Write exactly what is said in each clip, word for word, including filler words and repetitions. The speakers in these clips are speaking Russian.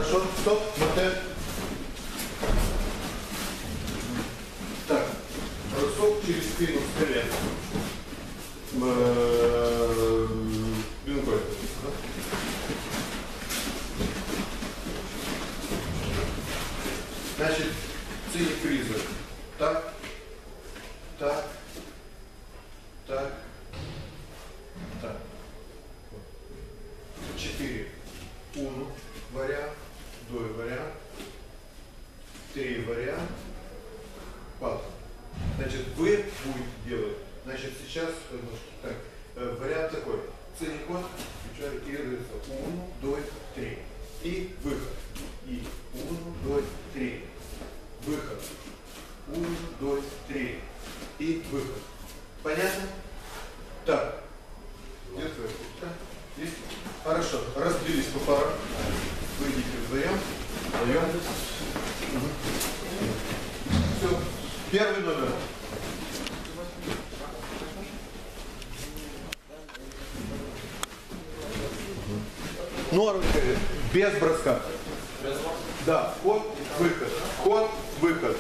Хорошо, стоп, мотель. Так, бросок через спину стрелять. Пинкой. Значит, ценник приза. Так, так, так, так. Четыре. Уну вариант, два вариант, три вариант, пат. Значит, вы будете делать. Значит, сейчас так, вариант такой. Ценник ход, и рыцарь. Уну, два, три. И выход. И уну, два, три. Выход. Уну, два, три. И выход. Понятно? Так. Где твоя куртка? Есть? Хорошо. Разбились по парам. Выйдите вдвоем. Вдвоем. Угу. Все. Первый номер. Норм без броска. Да. Ход, выход. Ход, выход.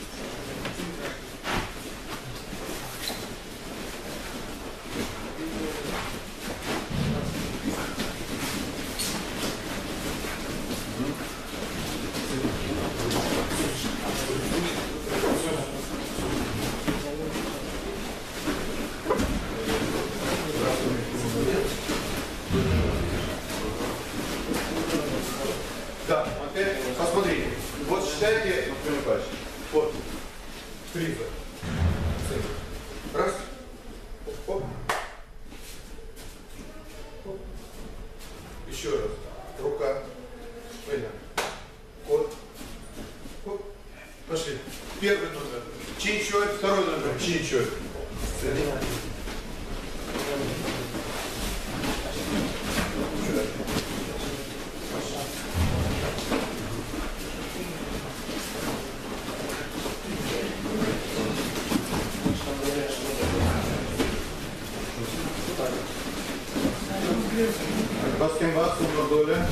Да, окей. Посмотрите. Вот считайте, например, вот. Приза. Раз. Оп. Оп. Еще раз. Рука. Спина. Кот. Оп. Пошли. Первый номер. Чин-чой. Второй номер. Чин-чой. Баскембат, сумбардоля.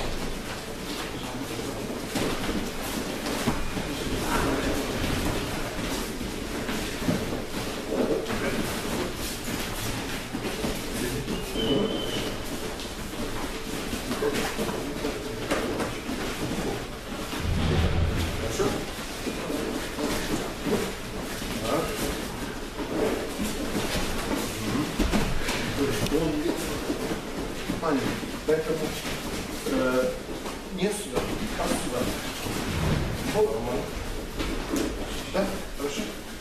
Поэтому э, не сюда, а сюда. Вот. Да? Хорошо?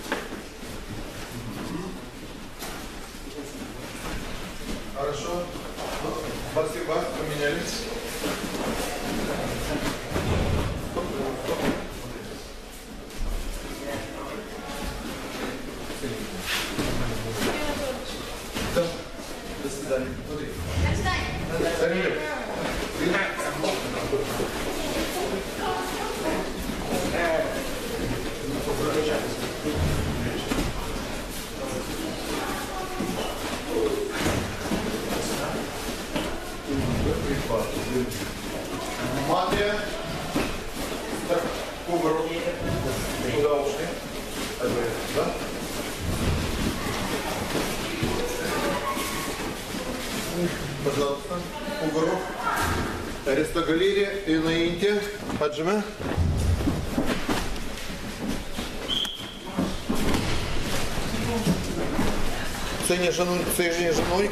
Хорошо. Баскетбол поменялись. Да. До свидания. Смотри. Смотри. Матрия. Так, поворот. Куда ушли? Да? Пожалуйста. Поворот. Аристогалерия и на инте. Поджимай. Цени жену, цени женой.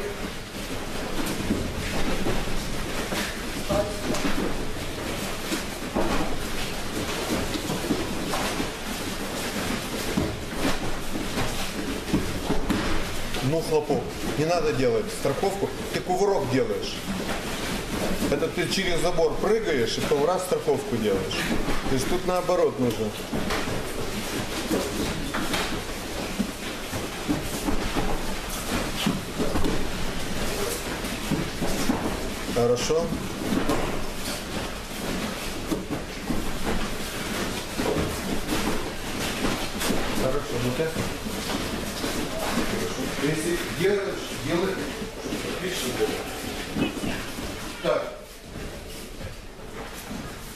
Ну, хлопок. Не надо делать страховку. Ты кувырок делаешь. Это ты через забор прыгаешь и потом раз страховку делаешь. То есть тут наоборот нужно. Хорошо. Хорошо, ну-ка. Если делаешь, делай, отлично. Так.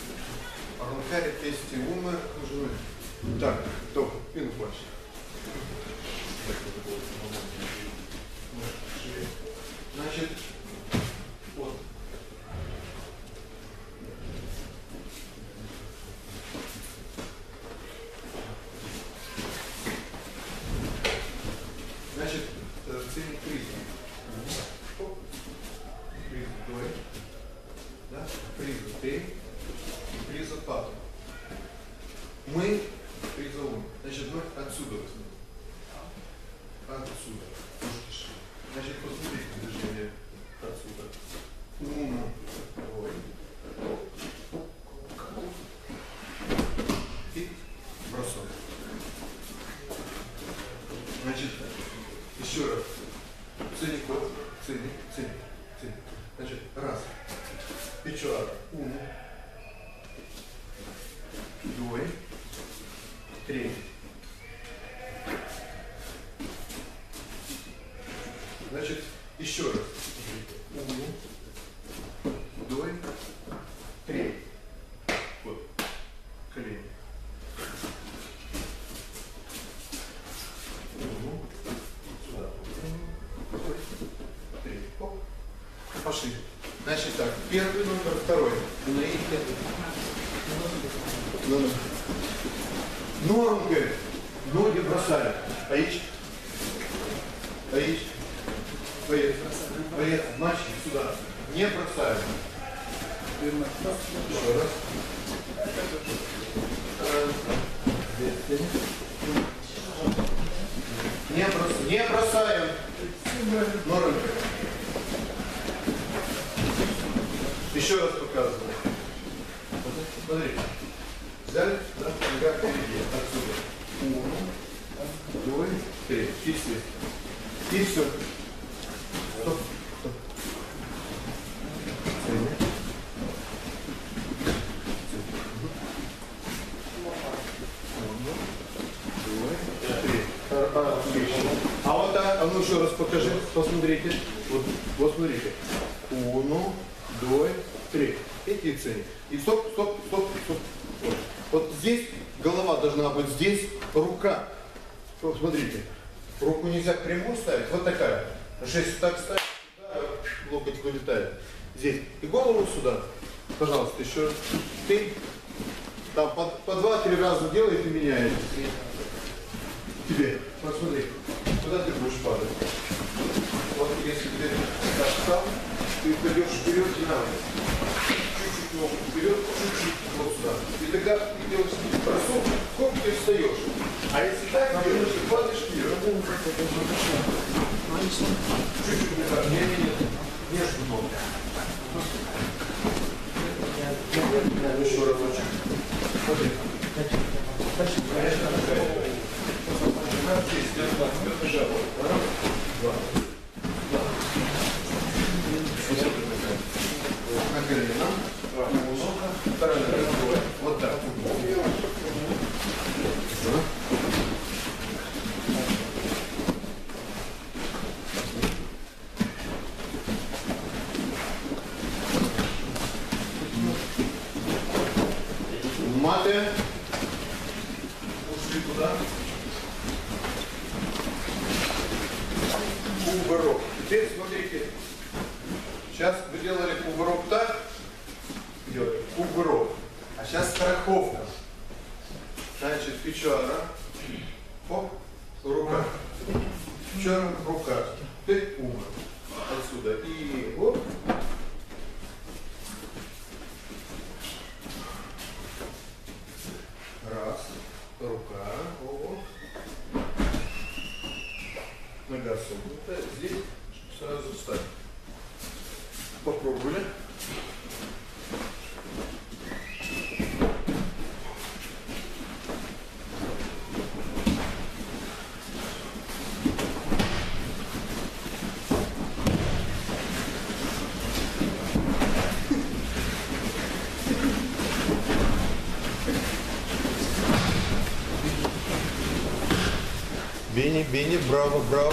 ценник призм. Призм двое. Да? Призм три. Призм пятый. Мы призовым. Значит, мы отсюда возьмем. Отсюда. Значит, посмотрите движение отсюда. Уно. Ой. И бросок. Значит, еще раз. Ценник, вот, ценник, ценник, ценник. Значит, раз. Печуара. Уно. Двое. Три. Значит, еще раз. Уно. Двое. Три. Вот. Колени. Уно. Сюда. Двое. Три. Оп. Пошли. Значит так. Первый номер, второй. Ну, Норм, говорит, ноги бросали. Аич. Аич. Поехали. Поехали. Мальчики, сюда. Не бросали. Еще раз. Не бросаем. Не бросаем. Норм. Еще раз показываю. Смотри. Взяли, да, нога впереди, отсюда. Уно, двое, три. И все. И все. Стоп, стоп. А вот так, а ну еще раз покажи, посмотрите. Вот, вот смотрите. Уно, двое, три. Эти цели. И стоп, стоп, стоп, стоп. Вот. Вот здесь голова должна быть, здесь рука. Вот, смотрите, руку нельзя прямую ставить, вот такая. Потому что если так ставить, сюда, локоть вылетает. Здесь. И голову сюда. Пожалуйста, еще раз. Ты там по, по два-три раза делай и меняешь. Тебе. Посмотри, куда ты будешь падать. Вот если ты так встал, ты пойдешь вперед и надо. Чуть-чуть ногу вперед, чуть-чуть вот сюда. И тогда ты делаешь бросок, сколько ты встаешь. А если так делаешь, ты падаешь вперед. Чуть-чуть не так. Нет, нет, нет. Между ног. Еще разочек. Смотри. Раз, два. На колено. Вторая нога. Вот так. Маты. Ушли туда. Кувырок. Теперь смотрите. Сейчас вы делали кувырок так. Делали кувырок. А сейчас страховка. Значит, печора. Оп. Рука. Печора, рука. Теперь кувырок. Отсюда. И оп. Раз. Рука. Оп. Нога согнутая. Здесь сразу встать. Попробовали. Бени, Бени, браво, браво.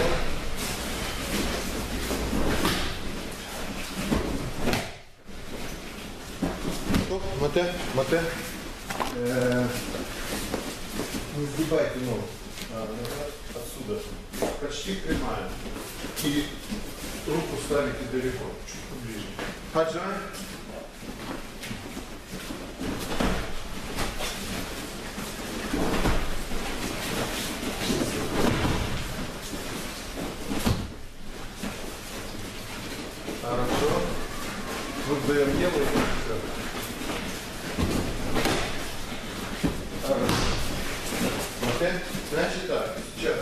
Стоп, мате, мате. Э, не сгибайте ногу. А, отсюда. Почти прямая. И руку ставите далеко, чуть поближе. Хаджа. вдвоем делаем. Окей? Значит так, сейчас.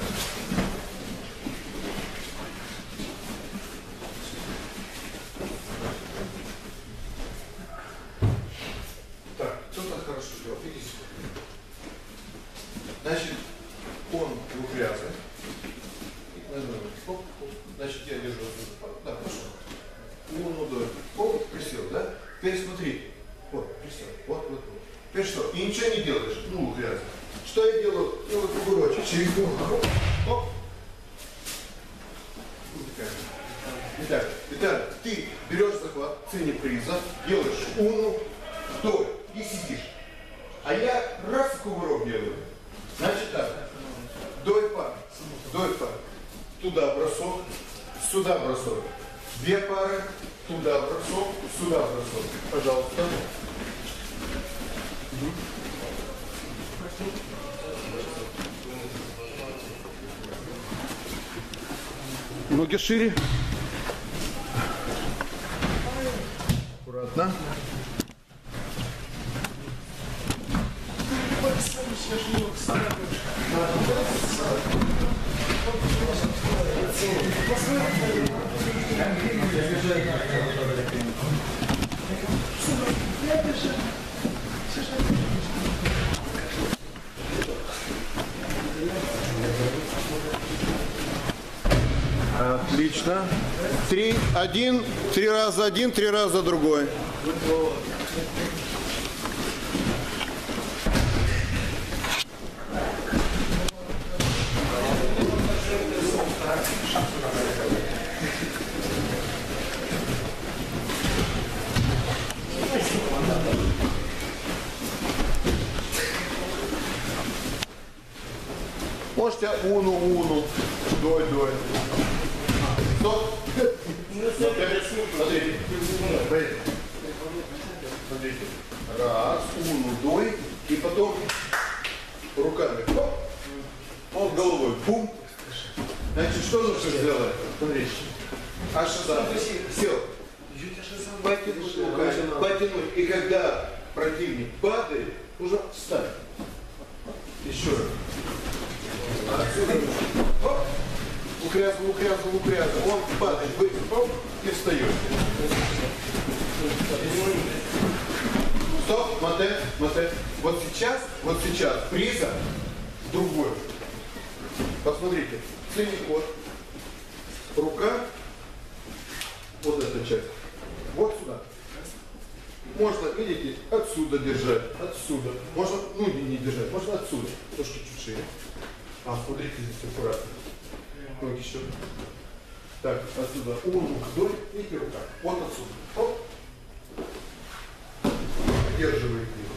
Так, кто-то хорошо делал, видите? Значит, он двухрядный. Значит, я держу. Да, пошел. Луну до. Оп, присел, да? Теперь смотри. Вот, присел. Вот, вот, вот. Теперь что? И ничего не делаешь. Ну, грязно. Что я делаю? Ну, вот кувырочек. Через голову. Оп. Итак, итак, ты берешь захват, цени приза, делаешь уну, вдоль и сидишь. А я раз кувырок делаю. Значит так. Вдоль пар. Вдоль пар. Туда бросок, сюда бросок. Две пары, туда бросок, сюда бросок. Пожалуйста. Ноги шире. Аккуратно. Отлично. Три, один, три раза один, три раза другой. Можете уну, уну, дой, дой. Стоп. Смотрите. Смотрите. Раз, уну, дой. И потом руками. Оп. Вот головой. Бум. Значит, что нужно сделать? Смотрите. Аж сюда. Сел. Потянуть руками. Потянуть. И когда противник падает, уже встать. Еще раз. Отсюда. Оп. Укрязнул, укрязнул, укрязнул. Он падает, вы оп, и встаете. Стоп, мотель, мотель. Вот сейчас, вот сейчас приза другой. Посмотрите, синий ход. Рука, вот эта часть. Вот сюда. Можно, видите, отсюда держать, отсюда. Можно, ну не держать, можно отсюда. Немножко чуть шире. А, смотрите, здесь аккуратно. Ноги еще. Так, отсюда. Уну, вдоль, и рука. Вот отсюда. Оп. Удерживаете его.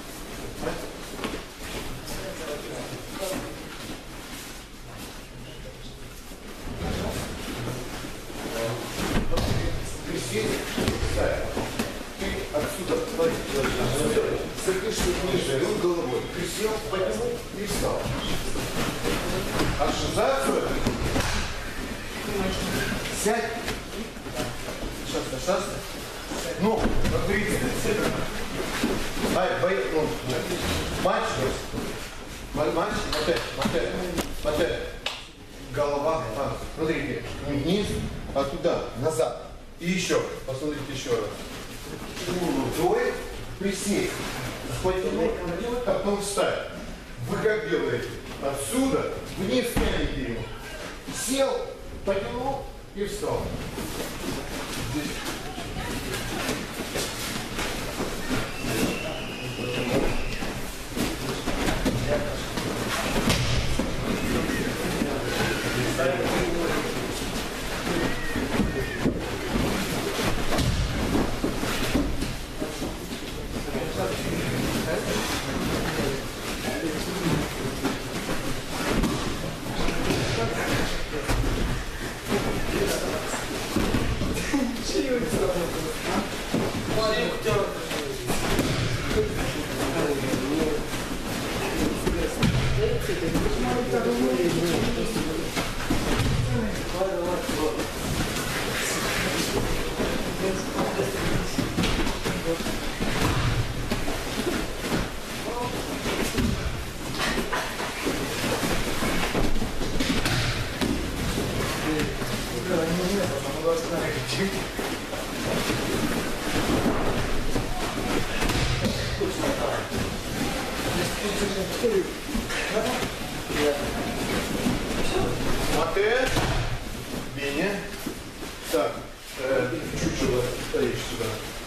Присесть. Ты отсюда. Закрышивай ниже, рюк головой. Присел, потянул и встал. Отшизацию. Сядь. Сейчас, сейчас. Ну, смотрите. Ай, бой, ну, матч. Матч, мотель, мотель, мотель. Голова, а, смотрите, не вниз, а туда, назад. И еще, посмотрите еще раз. Вдоль, присесть. Потянуть, а потом встать. Вы как делаете? Отсюда вниз тянете его. Сел, потянул и встал. Здесь. Мате, Беня. Так, э, чуть-чуть стоишь сюда.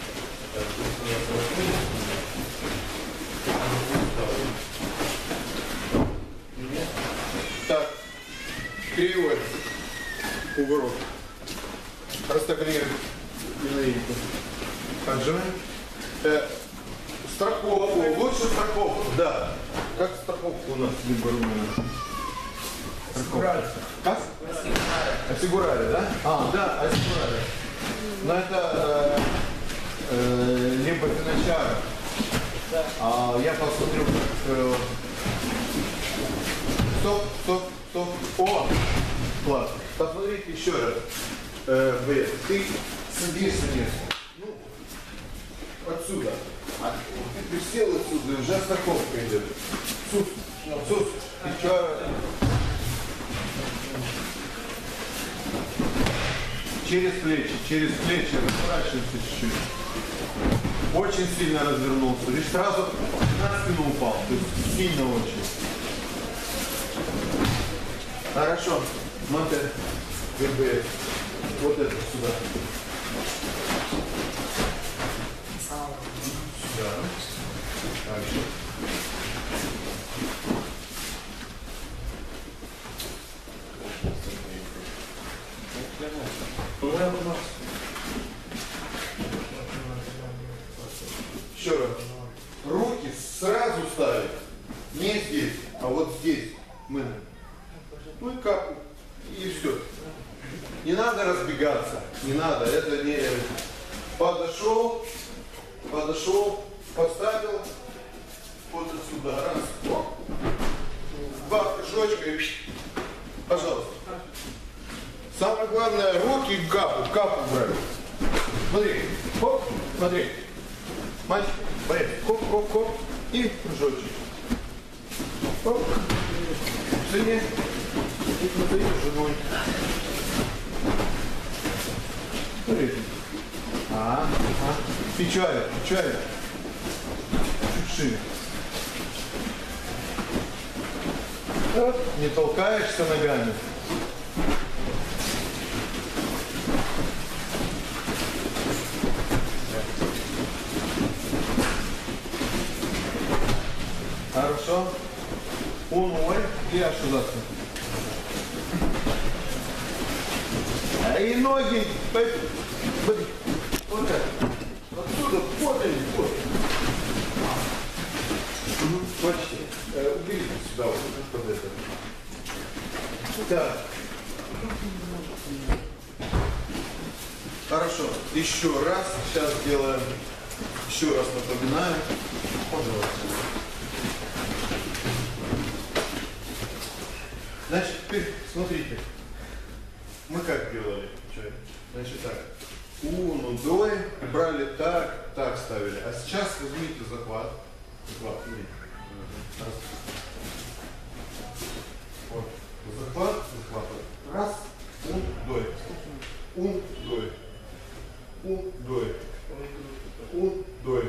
Так, кривой угород. Растаглируем виноидку. Отжимаем. Э, страховку. Лучше страховку. Да. Как страховку у нас либо румяна? Ассигурали. Как? Ассигурали, да? А, да, ассигурали. Но это э, э, либо финансиар. А я посмотрю, как... Э, стоп, стоп, стоп. О! Класс. Посмотрите еще раз. Э, Б. Ты садишься вниз. Ну, отсюда. А, ты присел отсюда, и уже страховка идет. Сус, сус. Еще... Через плечи, через плечи, разворачивайся чуть-чуть. Очень сильно развернулся. Лишь сразу на спину упал. То есть сильно очень. Хорошо. Смотри. ГБ. Вот это сюда. Сюда. Дальше. Еще раз. Руки сразу ставим. Не здесь, а вот здесь. Мы. Ну и капу. И все. Не надо разбегаться. Не надо. Это не... Подошел. Подошел. Поставил. Вот отсюда. Раз. Оп. Два прыжочка и... Пожалуйста. Самое главное, руки в капу, капу брать. Смотри, хоп, смотри. Мальчик, борец, хоп, хоп, хоп. И прыжочек. Хоп. Жене. И смотри, женой. Смотри. А, а. Печаль, печаль. Чуть шире. Не толкаешься ногами. Хорошо. Уной. И ошибаться. И ноги. Вот так. Отсюда. Вот они. Вот. Почти. Уберите сюда. Вот под это. Так. Хорошо. Еще раз. Сейчас сделаем. Еще раз напоминаю. Пожалуйста. Значит, теперь смотрите. Мы как делали? Значит так. Уну, дой, брали так, так ставили. А сейчас возьмите захват. Захват, смотрите. Вот. Захват, захват. Раз, ун, дой. Ун, дой. Ун, дой. Ун, дой.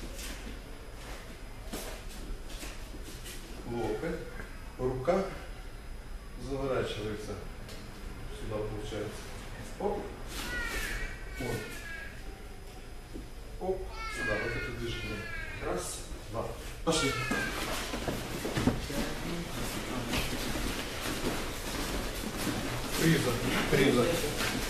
Локоть. Рука заворачивается. Сюда получается. Оп. Вот. Оп. Сюда. Вот это движение. Раз, два. Пошли. Приза. Приза.